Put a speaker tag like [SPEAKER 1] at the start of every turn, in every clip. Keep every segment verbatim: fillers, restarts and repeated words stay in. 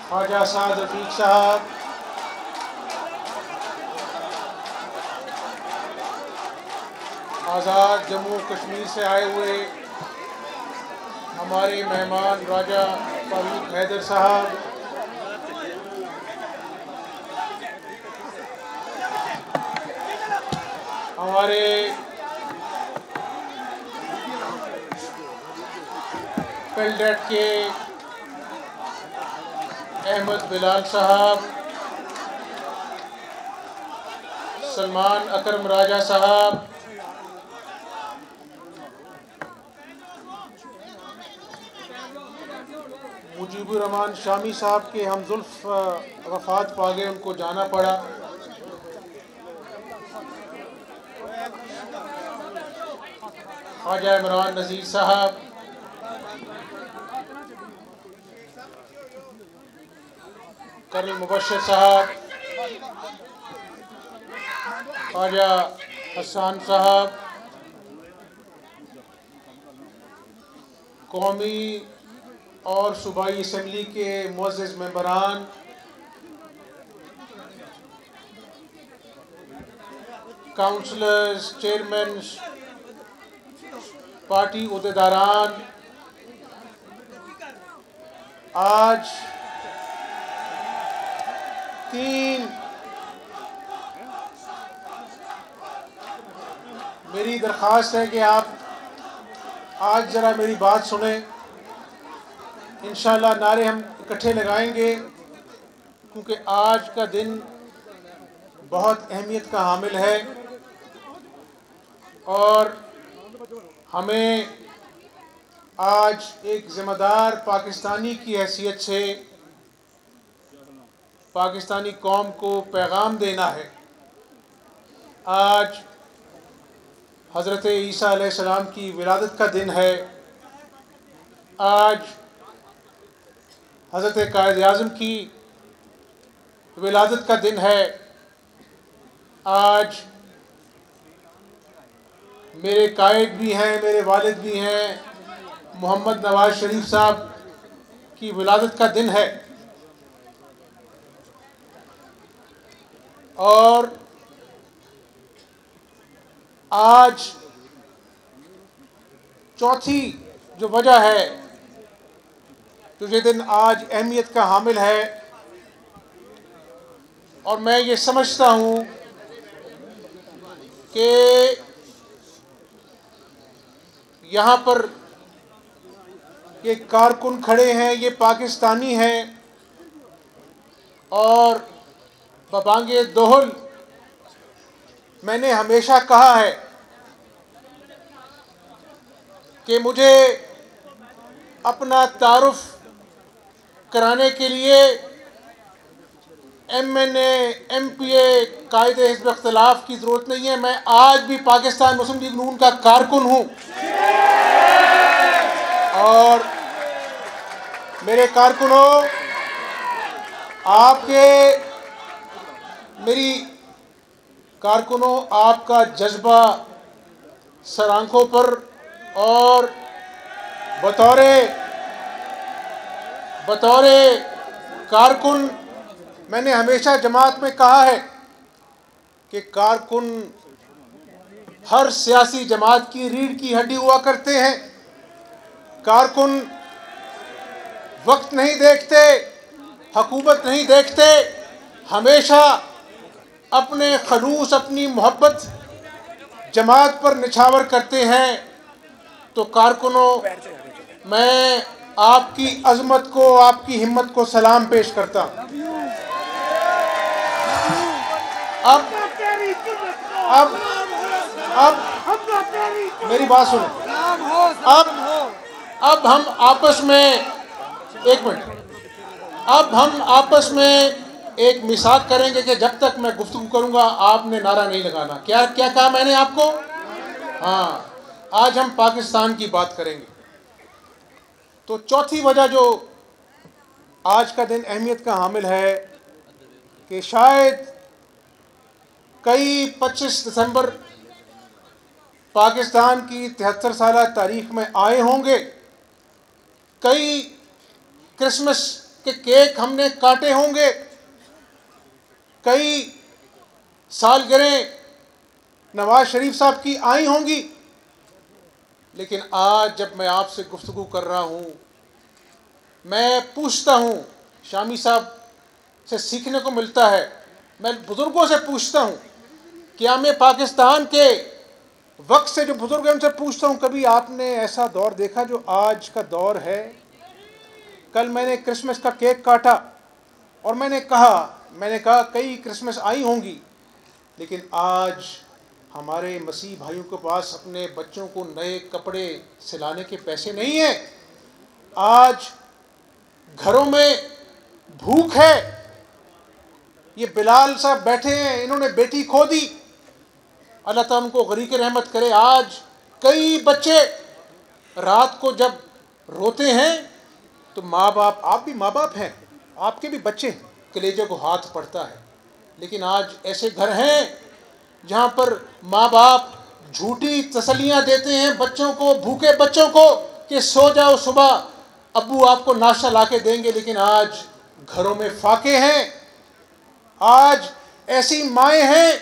[SPEAKER 1] ख्वाजा साद रफीक साहब, आज़ाद जम्मू कश्मीर से आए हुए हमारे मेहमान राजा फारूक हैदर साहब, हमारे पेल्डेट के अहमद बिलाल साहब, सलमान अकरम राजा साहब, मुजीबुर रहमान शामी साहब के हमजुल्फ वफ़ात पा गए, उनको जाना पड़ा। ख्वाजा इमरान नज़ीर साहब, कर्नल मुबशर साहब, ख्वाजा हसन साहब, कौमी और सूबाई असम्बली के मुअज़्ज़ज़ मेंबरान, काउंसलर्स, चेयरमैन, पार्टी उहदेदारान, आज तीन मेरी दरख्वास्त है कि आप आज ज़रा मेरी बात सुने। इंशाअल्लाह नारे हम इकट्ठे लगाएंगे क्योंकि आज का दिन बहुत अहमियत का हामिल है और हमें आज एक ज़िम्मेदार पाकिस्तानी की हैसियत से पाकिस्तानी कौम को पैगाम देना है। आज हज़रत ईसा अलैहिस्सलाम की विलादत का दिन है। आज हज़रत कायद आज़म की विलादत का दिन है। आज मेरे कायद भी हैं, मेरे वालिद भी हैं, मोहम्मद नवाज शरीफ साहब की विलादत का दिन है और आज चौथी जो वजह है तो ये दिन आज अहमियत का हामिल है और मैं ये समझता हूँ कि यहाँ पर ये कारकुन खड़े हैं, ये पाकिस्तानी हैं और बबांगे दोहल मैंने हमेशा कहा है कि मुझे अपना तारुफ कराने के लिए M N A, M P A, कायदे हिज़्ब इख्तिलाफ की ज़रूरत नहीं है। मैं आज भी पाकिस्तान मुस्लिम लीग नून का कारकुन हूँ और मेरे कारकुनों, आपके मेरी कारकुनों आपका जज्बा सर आंखों पर और बतौरे बतौरे कारकुन मैंने हमेशा जमात में कहा है कि कारकुन हर सियासी जमात की रीढ़ की हड्डी हुआ करते हैं। कारकुन वक्त नहीं देखते, हुकूमत नहीं देखते, हमेशा अपने खलूस, अपनी मोहब्बत जमात पर निछावर करते हैं। तो कारकुनों, मैं आपकी अज़मत को, आपकी हिम्मत को सलाम पेश करता हूँ। अब अब अब मेरी बात सुनो। अब अब हम आपस में एक मिनट अब हम आपस में एक मिसाक करेंगे कि जब तक मैं गुफ्तगू करूंगा आपने नारा नहीं लगाना। क्या क्या कहा मैंने आपको? हाँ, आज हम पाकिस्तान की बात करेंगे। तो चौथी वजह जो आज का दिन अहमियत का हामिल है कि शायद कई पच्चीस दिसंबर पाकिस्तान की तिहत्तर साल तारीख में आए होंगे, कई क्रिसमस के केक हमने काटे होंगे, कई सालगिरह नवाज शरीफ साहब की आई होंगी, लेकिन आज जब मैं आपसे गुफ्तगू कर रहा हूं, मैं पूछता हूं, शामी साहब से सीखने को मिलता है, मैं बुजुर्गों से पूछता हूं, क्या मैं पाकिस्तान के वक्त से जो बुजुर्ग हैं उनसे पूछता हूं, कभी आपने ऐसा दौर देखा जो आज का दौर है? कल मैंने क्रिसमस का केक काटा और मैंने कहा मैंने कहा कई क्रिसमस आई होंगी, लेकिन आज हमारे मसीह भाइयों के पास अपने बच्चों को नए कपड़े सिलाने के पैसे नहीं हैं। आज घरों में भूख है। ये बिलाल साहब बैठे हैं, इन्होंने बेटी खो दी, अल्लाह ताला उनको गरीक रहमत करे। आज कई बच्चे रात को जब रोते हैं तो माँ बाप, आप भी माँ बाप हैं, आपके भी बच्चे, कलेजे को हाथ पड़ता है। लेकिन आज ऐसे घर हैं जहाँ पर माँ बाप झूठी तसल्लियाँ देते हैं बच्चों को, भूखे बच्चों को, कि सो जाओ, सुबह अब्बू आपको नाश्ता ला के देंगे। लेकिन आज घरों में फाके हैं। आज ऐसी माएँ हैं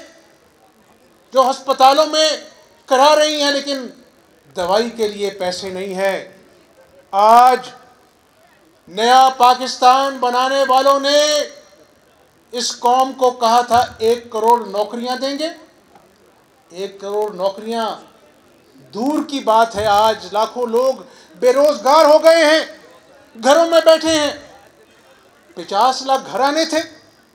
[SPEAKER 1] जो अस्पतालों में करा रही हैं, लेकिन दवाई के लिए पैसे नहीं है। आज नया पाकिस्तान बनाने वालों ने इस कौम को कहा था एक करोड़ नौकरियां देंगे। एक करोड़ नौकरियां दूर की बात है, आज लाखों लोग बेरोजगार हो गए हैं, घरों में बैठे हैं। पचास लाख घराने थे,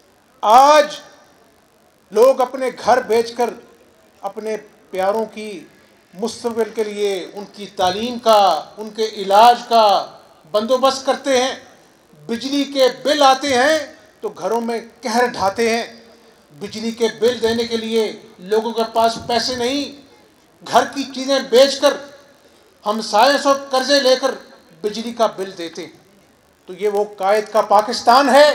[SPEAKER 1] आज लोग अपने घर बेचकर अपने प्यारों की मुस्तकबिल के लिए, उनकी तालीम का, उनके इलाज का बंदोबस्त करते हैं। बिजली के बिल आते हैं तो घरों में कहर ढाते हैं। बिजली के बिल देने के लिए लोगों के पास पैसे नहीं, घर की चीज़ें बेचकर, हमसायों से कर्जे लेकर बिजली का बिल देते हैं। तो ये वो कायद का पाकिस्तान है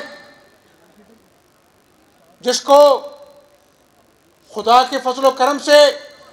[SPEAKER 1] जिसको खुदा के फजल व करम से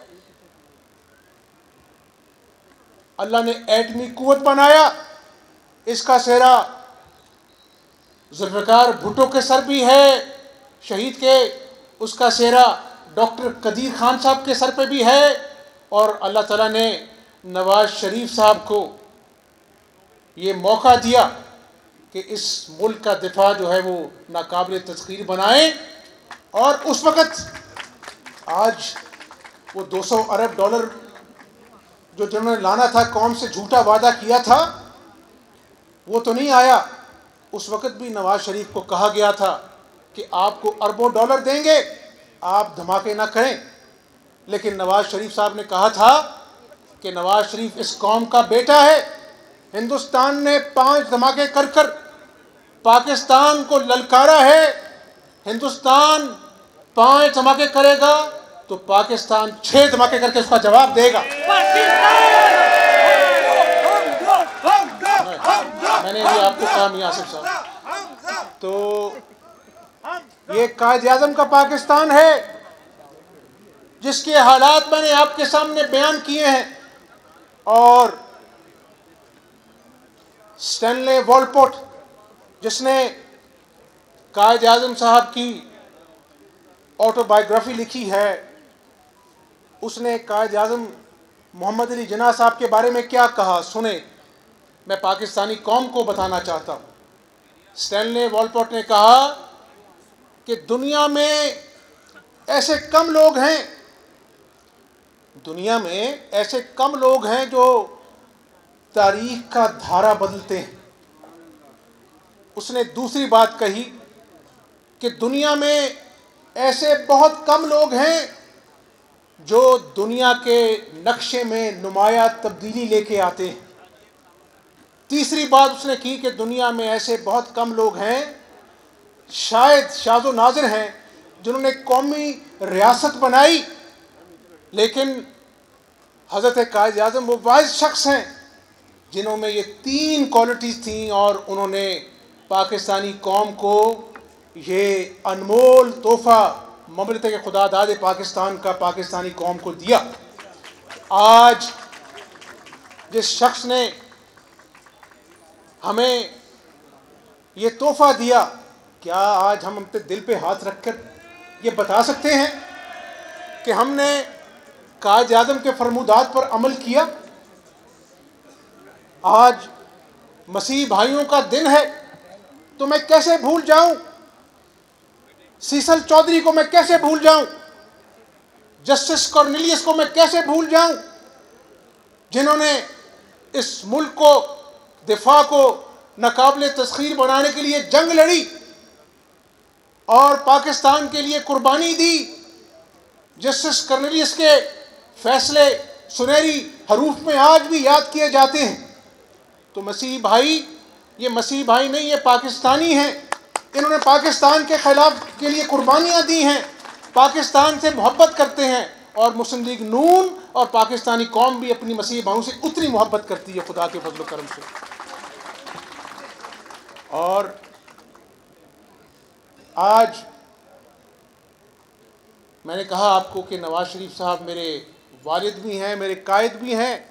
[SPEAKER 1] अल्लाह ने एटमी कुव्वत बनाया। इसका सेहरा जुल्फ़िकार भुट्टो के सर भी है, शहीद के, उसका सेहरा डॉक्टर कदीर खान साहब के सर पे भी है। और अल्लाह ताला ने नवाज शरीफ साहब को ये मौका दिया कि इस मुल्क का दिफा जो है वो नाकाबिल तस्खीर बनाए। और उस वक़्त आज वो दो सौ अरब डॉलर जो जिन्होंने लाना था, कौम से झूठा वादा किया था, वो तो नहीं आया। उस वक़्त भी नवाज शरीफ को कहा गया था कि आपको अरबों डॉलर देंगे, आप धमाके ना करें। लेकिन नवाज शरीफ साहब ने कहा था कि नवाज शरीफ इस कौम का बेटा है। हिंदुस्तान ने पांच धमाके कर कर पाकिस्तान को ललकारा है। हिंदुस्तान पांच धमाके करेगा तो पाकिस्तान छह धमाके करके उसका जवाब देगा। मैंने भी आपको कहा मियां आसिफ साहब, तो ये कायद-ए-आज़म का पाकिस्तान है जिसके हालात मैंने आपके सामने बयान किए हैं। और स्टैनले वॉलपोर्ट, जिसने कायद-ए-आज़म साहब की ऑटोबायोग्राफी लिखी है, उसने कायद-ए-आज़म मोहम्मद अली जिन्ना साहब के बारे में क्या कहा, सुने। मैं पाकिस्तानी कौम को बताना चाहता हूँ। स्टैनले वॉलपोर्ट ने कहा कि दुनिया में ऐसे कम लोग हैं दुनिया में ऐसे कम लोग हैं जो तारीख का धारा बदलते हैं। उसने दूसरी बात कही कि दुनिया में ऐसे बहुत कम लोग हैं जो दुनिया के नक्शे में नुमाया तब्दीली लेके आते हैं। तीसरी बात उसने की कि दुनिया में ऐसे बहुत कम लोग हैं, शायद शाज़ो नाज़िर हैं, जिन्होंने कौमी रियासत बनाई, लेकिन हज़रत कायद-ए-आज़म वो वाहिद शख्स हैं जिन्होंने ये तीन क्वालिटीज़ थी और उन्होंने पाकिस्तानी कौम को ये अनमोल तोहफ़ा ममलकत के खुदा दाद पाकिस्तान का पाकिस्तानी कौम को दिया। आज जिस शख्स ने हमें ये तोहफा दिया, क्या आज हम अपने दिल पे हाथ रखकर ये बता सकते हैं कि हमने कायद आज़म के फरमूदात पर अमल किया? आज मसीह भाइयों का दिन है तो मैं कैसे भूल जाऊं? सीसल चौधरी को मैं कैसे भूल जाऊं? जस्टिस कॉर्नेलियस को मैं कैसे भूल जाऊं, जिन्होंने इस मुल्क को, दिफा को नाकाबिले तस्खीर बनाने के लिए जंग लड़ी और पाकिस्तान के लिए कुर्बानी दी। जस्टिस कॉर्नेलियस के फैसले सुनहरी हरूफ में आज भी याद किए जाते हैं। तो मसीह भाई, ये मसीह भाई नहीं, ये पाकिस्तानी हैं। इन्होंने पाकिस्तान के खिलाफ के लिए कुर्बानियाँ दी हैं, पाकिस्तान से मोहब्बत करते हैं, और मुस्लिम लीग नून और पाकिस्तानी कौम भी अपनी मसीह भाइयों से उतनी मोहब्बत करती है खुदा के फजल करम से। और आज मैंने कहा आपको कि नवाज शरीफ साहब मेरे वालिद भी हैं, मेरे कायद भी हैं।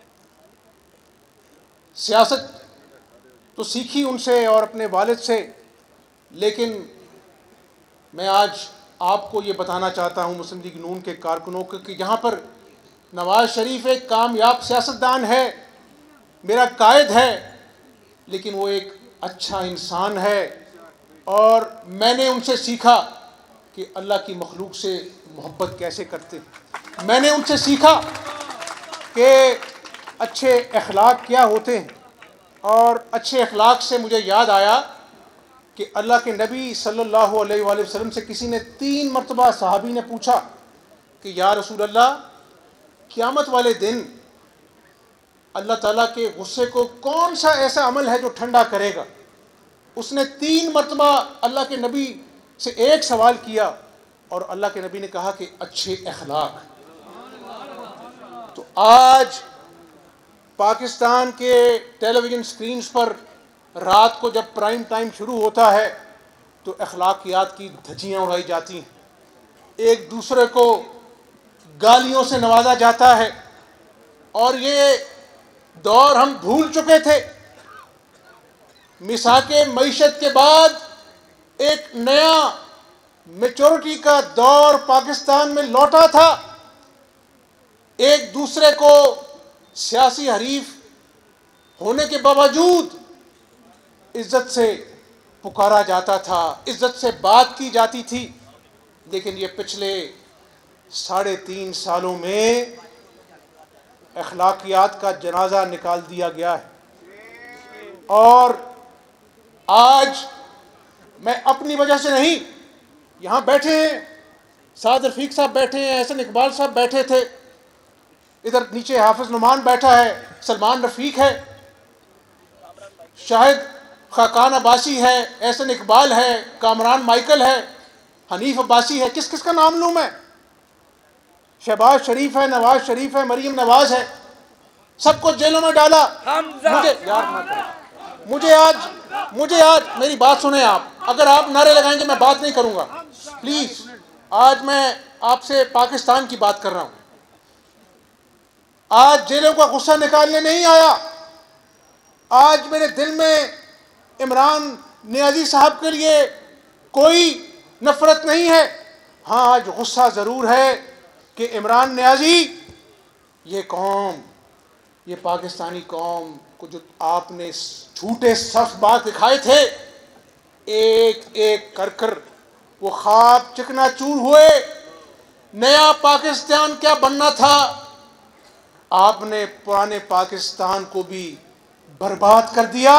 [SPEAKER 1] सियासत तो सीखी उनसे और अपने वालिद से, लेकिन मैं आज आपको ये बताना चाहता हूँ मुस्लिम लीग नून के कारकुनों को कि यहाँ पर नवाज शरीफ एक कामयाब सियासतदान है, मेरा कायद है, लेकिन वो एक अच्छा इंसान है। और मैंने उनसे सीखा कि अल्लाह की मखलूक से मोहब्बत कैसे करते। मैंने उनसे सीखा कि अच्छे अखलाक क्या होते हैं, और अच्छे अखलाक से मुझे याद आया कि अल्लाह के नबी सल्लल्लाहु अलैहि वसल्लम से किसी ने तीन मरतबा सहाबी ने पूछा कि या रसूल अल्लाह, क़यामत वाले दिन अल्लाह ताला के गुस्से को कौन सा ऐसा अमल है जो ठंडा करेगा? उसने तीन मरतबा अल्लाह के नबी से एक सवाल किया और अल्लाह के नबी ने कहा कि अच्छे अखलाक। तो आज पाकिस्तान के टेलीविज़न स्क्रीन्स पर रात को जब प्राइम टाइम शुरू होता है तो अखलाकियात की धज्जियाँ उड़ाई जाती हैं, एक दूसरे को गालियों से नवाजा जाता है, और ये दौर हम भूल चुके थे। मिसाके मईशत के बाद एक नया मैच्योरिटी का दौर पाकिस्तान में लौटा था। एक दूसरे को सियासी हरीफ होने के बावजूद इज्जत से पुकारा जाता था, इज्जत से बात की जाती थी। लेकिन ये पिछले साढ़े तीन सालों में अखलाकियात का जनाजा निकाल दिया गया है। और आज मैं अपनी वजह से नहीं, यहाँ बैठे हैं साद रफीक साहब बैठे हैं, एहसन इकबाल साहब बैठे थे, इधर नीचे हाफिज नुमान बैठा है, सलमान रफीक है, शाहिद खाकान अब्बासी है, एहसन इकबाल है, कामरान माइकल है, हनीफ अब्बासी है, किस किस का नाम लूँ मैं? शहबाज शरीफ है, नवाज शरीफ है, मरीम नवाज है, सबको जेलों में डाला। मुझे यार मुझे आज मुझे आज मेरी बात सुने आप, अगर आप नारे लगाएंगे मैं बात नहीं करूंगा प्लीज। आज मैं आपसे पाकिस्तान की बात कर रहा हूं। आज जेलों का गुस्सा निकालने नहीं आया। आज मेरे दिल में इमरान नियाजी साहब के लिए कोई नफरत नहीं है। हाँ, आज गुस्सा ज़रूर है कि इमरान नियाजी, ये कौम, ये पाकिस्तानी कौम को जो आपने झूठे सख्त बात दिखाए थे, एक एक कर कर वो ख्वाब चिकनाचूर हुए। नया पाकिस्तान क्या बनना था, आपने पुराने पाकिस्तान को भी बर्बाद कर दिया।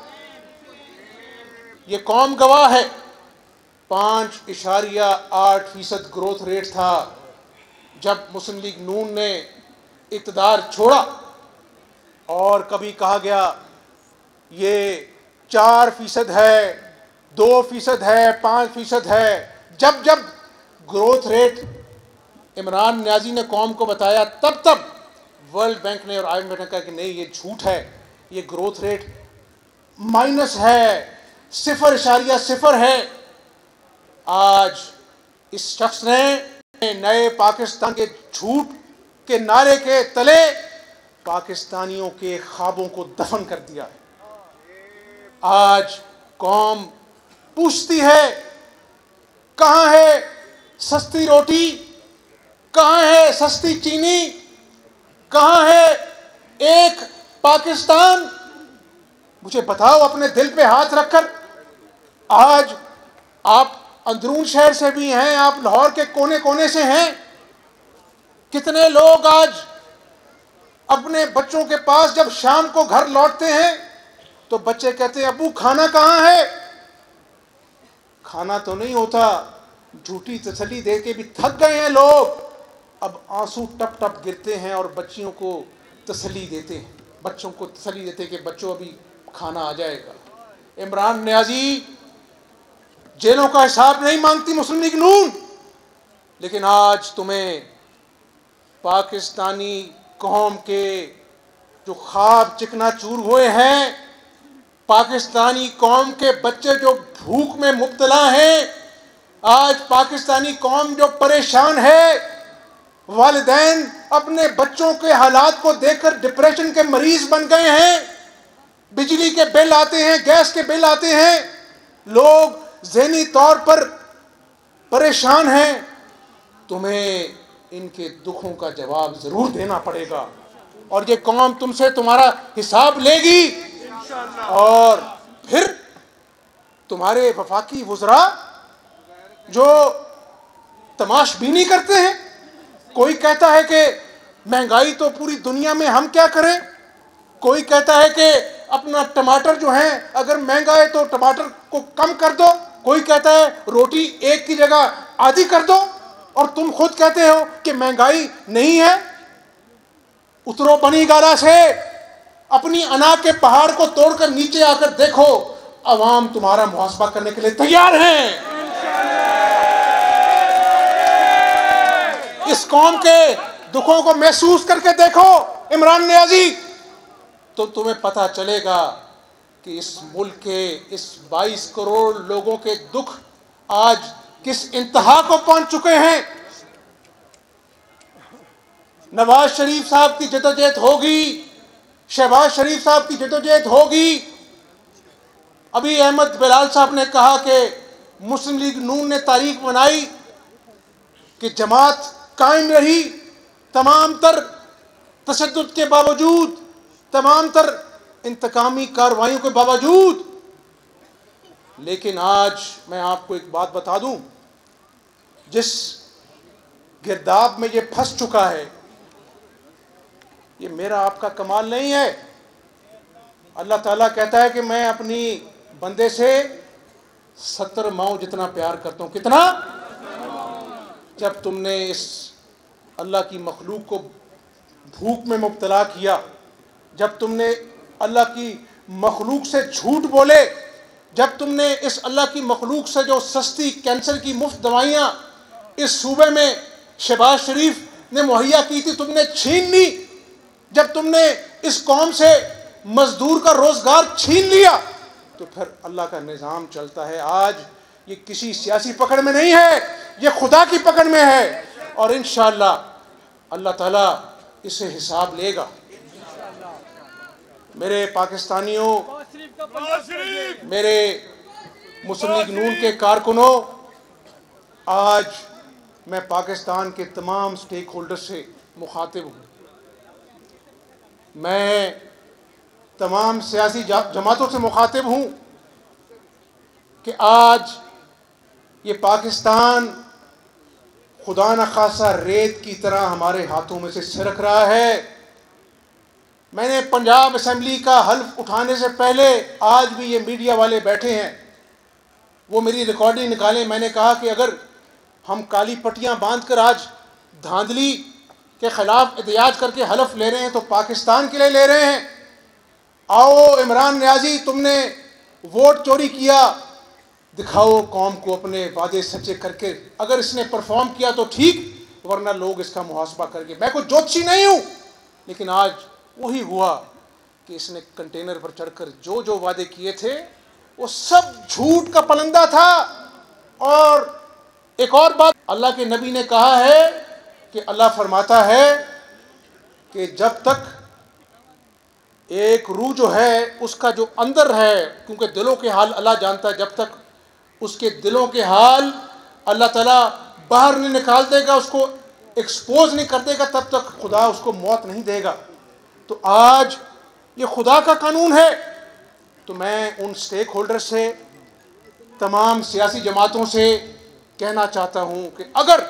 [SPEAKER 1] ये कौम गवाह है। पाँच इशारिया आठ फीसद ग्रोथ रेट था जब मुस्लिम लीग नून ने इक़्तिदार छोड़ा, और कभी कहा गया ये चार फीसद है, दो फीसद है, पाँच फीसद है। जब जब ग्रोथ रेट इमरान नियाजी ने कौम को बताया, तब तब वर्ल्ड बैंक ने और आई एम एफ ने कहा कि नहीं, ये झूठ है, ये ग्रोथ रेट माइनस है, सिफर इशारिया सिफर है। आज इस शख्स ने नए पाकिस्तान के झूठ के नारे के तले पाकिस्तानियों के ख्वाबों को दफन कर दिया है। आज कौम पूछती है, कहाँ है सस्ती रोटी, कहाँ है सस्ती चीनी, कहाँ है एक पाकिस्तान? मुझे बताओ अपने दिल पे हाथ रखकर। आज आप अंदरून शहर से भी हैं, आप लाहौर के कोने कोने से हैं। कितने लोग आज अपने बच्चों के पास जब शाम को घर लौटते हैं तो बच्चे कहते हैं, अब्बू खाना कहाँ है? खाना तो नहीं होता। झूठी तसल्ली दे के भी थक गए हैं लोग। अब आंसू टप टप गिरते हैं और बच्चियों को तसल्ली देते हैं, बच्चों को तसल्ली देते हैं कि बच्चों अभी खाना आ जाएगा। इमरान नियाजी जेलों का हिसाब नहीं मांगती मुस्लिम लीग नून, लेकिन आज तुम्हें पाकिस्तानी कौम के जो ख्वाब चिकनाचूर हुए हैं, पाकिस्तानी कौम के बच्चे जो भूख में मुब्तला हैं, आज पाकिस्तानी कौम जो परेशान है, वालिदैन अपने बच्चों के हालात को देखकर डिप्रेशन के मरीज बन गए हैं। बिजली के बिल आते हैं, गैस के बिल आते हैं, लोग ज़हनी तौर पर परेशान हैं। तुम्हें इनके दुखों का जवाब जरूर देना पड़ेगा और ये कौम तुमसे तुम्हारा हिसाब लेगी। और फिर तुम्हारे वफाकी वुज़रा जो तमाशबीनी करते हैं, कोई कहता है कि महंगाई तो पूरी दुनिया में, हम क्या करें? कोई कहता है कि अपना टमाटर जो है अगर महंगा है तो टमाटर को कम कर दो, कोई कहता है रोटी एक की जगह आधी कर दो, और तुम खुद कहते हो कि महंगाई नहीं है। उतरो बनी गाला से, अपनी अना के पहाड़ को तोड़कर नीचे आकर देखो, अवाम तुम्हारा मुहासबा करने के लिए तैयार हैं। इस कौम के दुखों को महसूस करके देखो इमरान नियाजी, तो तुम्हें पता चलेगा कि इस मुल्क के इस बाईस करोड़ लोगों के दुख आज किस इंतहा को पहुंच चुके हैं। नवाज शरीफ साहब की जदोजहद होगी, शहबाज शरीफ साहब की जदोजहद होगी। अभी अहमद बिलाल साहब ने कहा कि मुस्लिम लीग नून ने तारीख बनाई कि जमात कायम रही तमाम तर तशद्दुद के बावजूद, तमाम तर इंतकामी कार्रवाइयों के बावजूद। लेकिन आज मैं आपको एक बात बता दूं, जिस गिरदाब में ये फंस चुका है, ये मेरा आपका कमाल नहीं है। अल्लाह ताला कहता है कि मैं अपनी बंदे से सत्तर माओ जितना प्यार करता हूं। कितना? जब तुमने इस अल्लाह की मखलूक को भूख में मुब्तला किया, जब तुमने अल्लाह की मखलूक से झूठ बोले, जब तुमने इस अल्लाह की मखलूक से जो सस्ती कैंसर की मुफ्त दवाइयाँ इस सूबे में शहबाज शरीफ ने मुहैया की थी, तुमने छीन ली, जब तुमने इस कौम से मजदूर का रोजगार छीन लिया, तो फिर अल्लाह का निज़ाम चलता है। आज ये किसी सियासी पकड़ में नहीं है, ये खुदा की पकड़ में है, और इंशाअल्लाह अल्लाह ताला इसे हिसाब लेगा। मेरे पाकिस्तानियों, मेरे मुस्लिम लीग नून के कारकुनों, आज मैं पाकिस्तान के तमाम स्टेक होल्डर से मुखातिब हूँ। मैं तमाम सियासी जमातों से मुखातिब हूँ कि आज ये पाकिस्तान खुदा न खासा रेत की तरह हमारे हाथों में से सिरक रहा है। मैंने पंजाब असेंबली का हल्फ उठाने से पहले, आज भी ये मीडिया वाले बैठे हैं, वो मेरी रिकॉर्डिंग निकालें। मैंने कहा कि अगर हम काली पट्टियां बांधकर आज धांधली के खिलाफ एहतियाज करके हल्फ ले रहे हैं तो पाकिस्तान के लिए ले रहे हैं। आओ इमरान नियाजी, तुमने वोट चोरी किया, दिखाओ कौम को अपने वादे सच्चे करके। अगर इसने परफॉर्म किया तो ठीक, वरना लोग इसका मुहासबा करके। मैं कोई ज्योतिषी नहीं हूँ, लेकिन आज वही हुआ कि इसने कंटेनर पर चढ़कर जो जो वादे किए थे वो सब झूठ का पलंदा था। और एक और बात, अल्लाह के नबी ने कहा है कि अल्लाह फरमाता है कि जब तक एक रूह जो है उसका जो अंदर है, क्योंकि दिलों के हाल अल्लाह जानता है, जब तक उसके दिलों के हाल अल्लाह ताला बाहर नहीं निकाल देगा, उसको एक्सपोज नहीं कर देगा, तब तक खुदा उसको मौत नहीं देगा। तो आज ये खुदा का कानून है। तो मैं उन स्टेक होल्डर से, तमाम सियासी जमातों से कहना चाहता हूँ कि अगर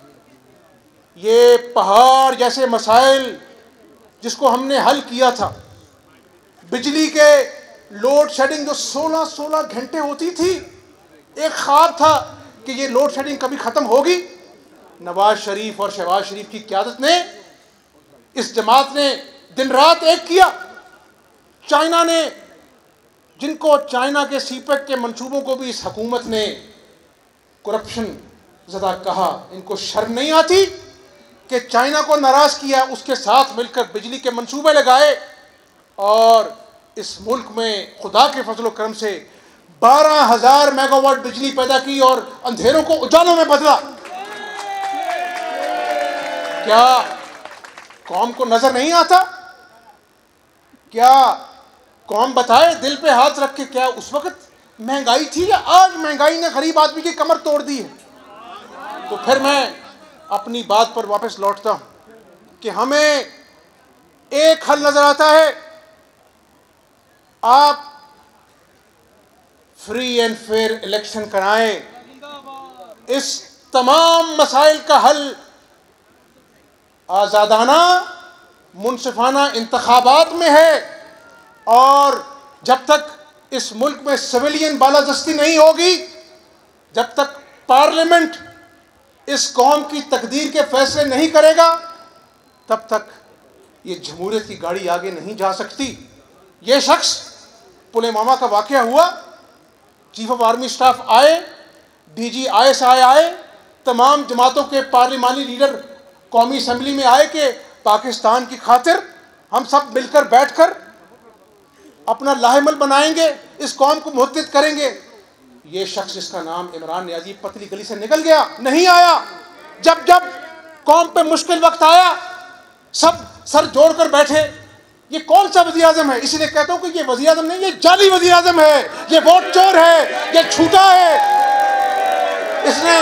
[SPEAKER 1] ये पहाड़ जैसे मसाइल जिसको हमने हल किया था, बिजली के लोड शेडिंग जो सोलह सोलह घंटे होती थी, एक ख्वाब था कि ये लोड शेडिंग कभी ख़त्म होगी। नवाज शरीफ और शहबाज शरीफ की क़यादत ने, इस जमात ने दिन रात एक किया। चाइना ने, जिनको चाइना के सीपेक के मंसूबों को भी इस हुकूमत ने करप्शन ज़दा कहा, इनको शर्म नहीं आती कि चाइना को नाराज़ किया, उसके साथ मिलकर बिजली के मंसूबे लगाए और इस मुल्क में खुदा के फजल करम से बारह हजार मेगावाट बिजली पैदा की और अंधेरों को उजालों में बदला। क्या कौम को नजर नहीं आता? क्या कौम बताए दिल पे हाथ रख के, क्या उस वक्त महंगाई थी या आज महंगाई ने गरीब आदमी की कमर तोड़ दी है? तो फिर मैं अपनी बात पर वापस लौटता हूं कि हमें एक हल नजर आता है, आप फ्री एंड फेयर इलेक्शन कराएं। इस तमाम मसाइल का हल आज़ादाना मुनसिफाना इंतखाबात में है, और जब तक इस मुल्क में सिविलियन बालादस्ती नहीं होगी, जब तक पार्लियामेंट इस कौम की तकदीर के फैसले नहीं करेगा, तब तक ये जमहूरियत की गाड़ी आगे नहीं जा सकती। ये शख्स, पुलवामा का वाक़या हुआ, चीफ ऑफ आर्मी स्टाफ आए, D G I S I आए, तमाम जमातों के पार्लिमानी लीडर कौमी असम्बली में आए कि पाकिस्तान की खातिर हम सब मिलकर बैठकर अपना लाहेमल बनाएंगे, इस कौम को मुहद्दिद करेंगे। ये शख्स जिसका नाम इमरान नियाज़ी पतली गली से निकल गया, नहीं आया। जब जब कौम पे मुश्किल वक्त आया, सब सर जोड़कर बैठे। ये कौन सा वज़ीर आज़म है? इसलिए कहता हूं कि ये वज़ीर आज़म नहीं, ये जाली वज़ीर आज़म है, ये वोट चोर है, ये छूटा है। इसने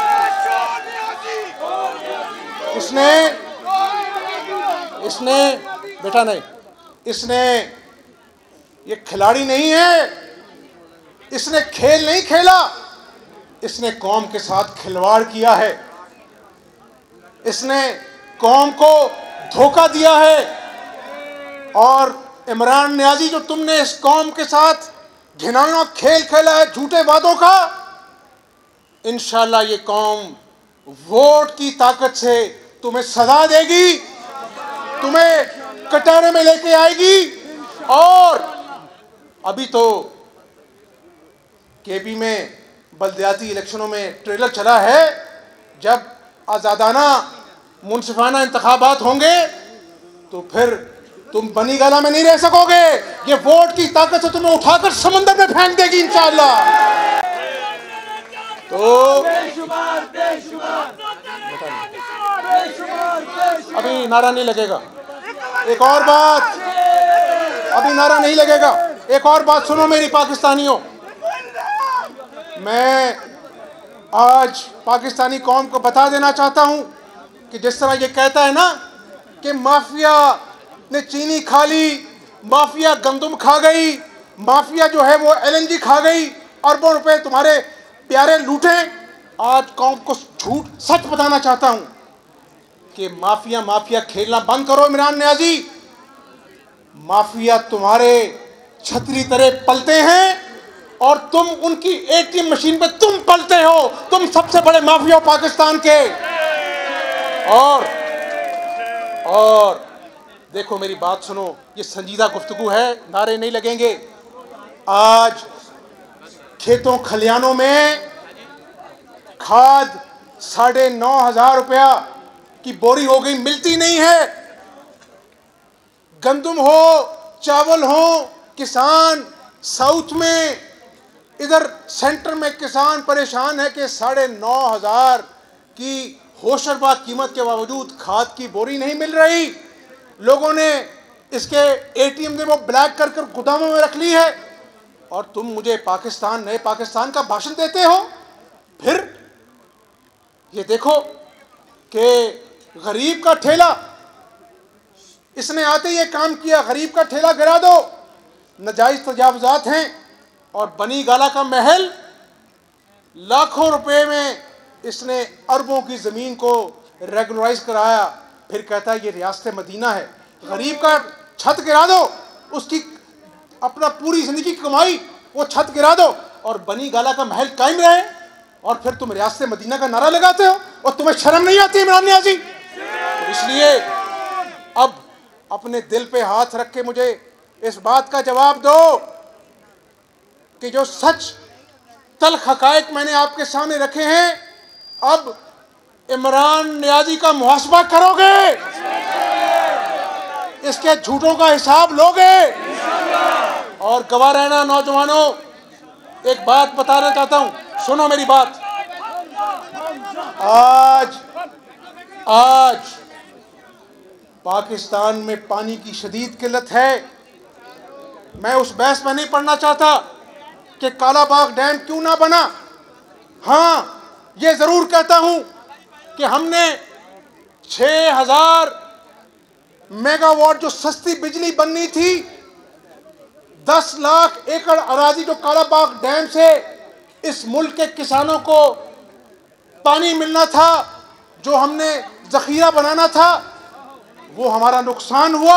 [SPEAKER 1] इसने इसने बेटा नहीं, इसने ये खिलाड़ी नहीं है, इसने खेल नहीं खेला, इसने कौम के साथ खिलवाड़ किया है, इसने कौम को धोखा दिया है। और इमरान नियाज़ी, जो तुमने इस कौम के साथ घिनौना खेल खेला है झूठे वादों का, इंशाल्लाह ये कौम वोट की ताकत से तुम्हें सजा देगी, तुम्हें कटोरे में लेके आएगी। और अभी तो केपी में बल्दियाती इलेक्शनों में ट्रेलर चला है, जब आज़ादाना मुनसिफाना इंतखाबात होंगे तो फिर तुम बनी गला में नहीं रह सकोगे। ये वोट की ताकत से तुम्हें उठाकर समंदर में फेंक देगी इंशाअल्लाह। तो अभी नारा नहीं लगेगा, एक और बात, अभी नारा नहीं लगेगा, एक और बात सुनो मेरी पाकिस्तानियों। मैं आज पाकिस्तानी कौम को बता देना चाहता हूं कि जिस तरह ये कहता है ना कि माफिया ने चीनी खा ली, माफिया गंदम खा गई, माफिया जो है वो एल एन जी खा गई, अरबों रुपए तुम्हारे प्यारे लूटे। आज कौम को झूठ सच बताना चाहता हूं कि माफिया माफिया खेलना बंद करो। इमरान नियाज़ी, माफिया तुम्हारे छतरी तरह पलते हैं और तुम उनकी एटीएम मशीन पे तुम पलते हो। तुम सबसे बड़े माफिया हो पाकिस्तान के। और और देखो मेरी बात सुनो, ये संजीदा गुफ्तगू है, नारे नहीं लगेंगे। आज खेतों खलियानों में खाद साढ़े नौ हजार रुपया की बोरी हो गई, मिलती नहीं है। गंदम हो, चावल हो, किसान साउथ में, इधर सेंटर में किसान परेशान है कि साढ़े नौ हजार की होशरबाद कीमत के बावजूद खाद की बोरी नहीं मिल रही। लोगों ने इसके एटीएम ने वो ब्लैक कर कर गोदामों में रख ली है, और तुम मुझे पाकिस्तान, नए पाकिस्तान का भाषण देते हो। फिर ये देखो कि गरीब का ठेला, इसने आते ही ये काम किया, गरीब का ठेला गिरा दो, नाजायज तजावुजात हैं। और बनी गाला का महल, लाखों रुपए में इसने अरबों की ज़मीन को रेगुलराइज कराया, फिर कहता है ये रियासत मदीना है। गरीब का छत गिरा दो, उसकी अपना पूरी ज़िंदगी की कमाई, वो छत गिरा दो और बनी गाला का महल कायम रहे, और फिर तुम रियासत मदीना का नारा लगाते हो और तुम्हें शर्म नहीं आती इमरान नियाज़ी? तो इसलिए अब अपने दिल पे हाथ रख के मुझे इस बात का जवाब दो कि जो सच तल्ख हक़ाइक़ मैंने आपके सामने रखे हैं, अब इमरान नियाज़ी का मुहासबा करोगे, इसके झूठों का हिसाब लोगे। और गवाह रहना नौजवानों, एक बात बताना चाहता हूं, सुनो मेरी बात। आज आज पाकिस्तान में पानी की शदीद किल्लत है। मैं उस बहस में नहीं पढ़ना चाहता कि काला बाग डैम क्यों ना बना। हाँ, ये जरूर कहता हूं कि हमने छह हजार मेगावाट जो सस्ती बिजली बननी थी, दस लाख एकड़ अराजी जो काला बाग डैम से इस मुल्क के किसानों को पानी मिलना था, जो हमने जखीरा बनाना था, वो हमारा नुकसान हुआ।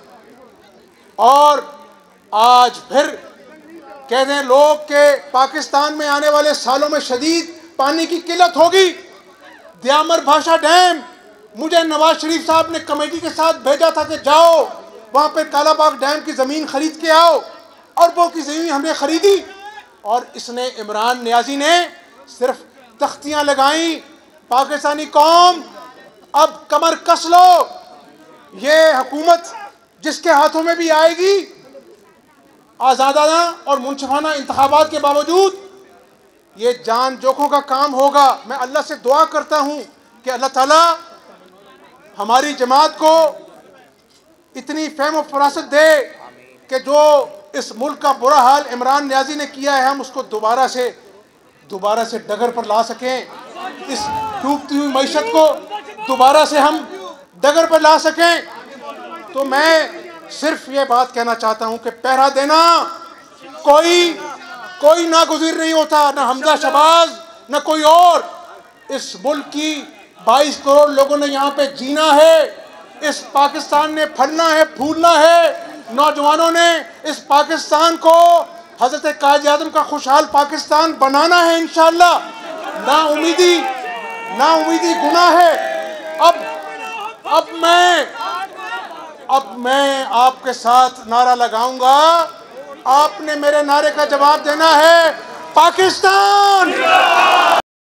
[SPEAKER 1] और आज फिर कह दें लोग के पाकिस्तान में आने वाले सालों में शदीद पानी की किल्लत होगी। दयामर भाषा डैम मुझे नवाज शरीफ साहब ने कमेटी के साथ भेजा था कि जाओ वहाँ पे काला बाग डैम की ज़मीन खरीद के आओ, और वो की ज़मीन हमने खरीदी। और इसने इमरान नियाज़ी ने सिर्फ तख्तियाँ लगाई। पाकिस्तानी कौम अब कमर कस लो, ये हुकूमत जिसके हाथों में भी आएगी, आज़ादाना और मुनसिफाना इंतखाबात के बावजूद ये जान जोखों का काम होगा। मैं अल्लाह से दुआ करता हूँ कि अल्लाह ताला हमारी जमात को इतनी फ़हम और फरासत दे कि जो इस मुल्क का बुरा हाल इमरान नियाज़ी ने किया है, हम उसको दोबारा से दोबारा से डगर पर ला सकें, इस डूबती हुई मईशत को दोबारा से हम डगर पर ला सकें। तो मैं सिर्फ ये बात कहना चाहता हूँ कि पहरा देना कोई कोई नागुज़ीर नहीं होता, ना हमजा शबाज ना कोई और। इस मुल्क की बाईस करोड़ लोगों ने यहाँ पे जीना है, इस पाकिस्तान ने फलना है, फूलना है। नौजवानों ने इस पाकिस्तान को हज़रत कायद आज़म का खुशहाल पाकिस्तान बनाना है इंशाअल्लाह। ना उम्मीदी ना उम्मीदी गुनाह है। अब अब मैं अब मैं आपके साथ नारा लगाऊंगा, आपने मेरे नारे का जवाब देना है, पाकिस्तान